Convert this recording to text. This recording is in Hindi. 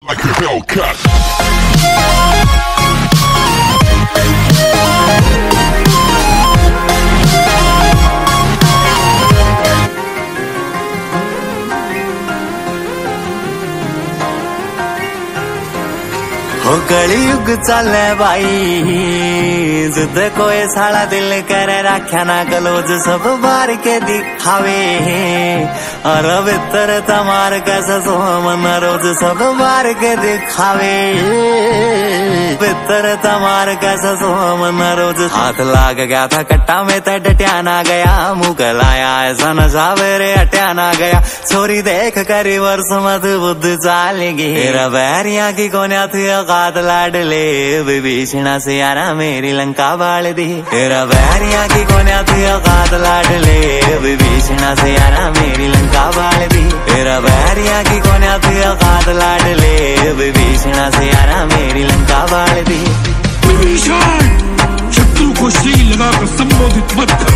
Like a Hellcat. हो कलयुग चले भाई, जुद कोई साला दिल करे राख्या ना कलोज सब बार के दिखावे। और भीतर तमार कैसा सोमन रोज सब बार के दिखावे। भीतर तमार कैसा सोमन रोज हाथ लाग गया था कट्टा में ते डटिया ना गया। मुँह लाया ऐसा नशा मेरे हटिया ना गया। छोरी देख करी वर्ष मत बुद्ध चालेगी। तेरा बैरिया की कोन्या थी औकात लाडले, विभीषणा से यारा मेरी लंका बाल दी। तेरा बैरिया की कोन्या थी औकात लाडले, विभीषणा से यारा मेरी लंका बाल दी। तेरा बैरिया की कोन्या थी औकात लाडले, विभीषणा से यारा मेरी लंका बाल दी। विभीषण, शत्रु को श्री लगाकर संबोधित मत कर।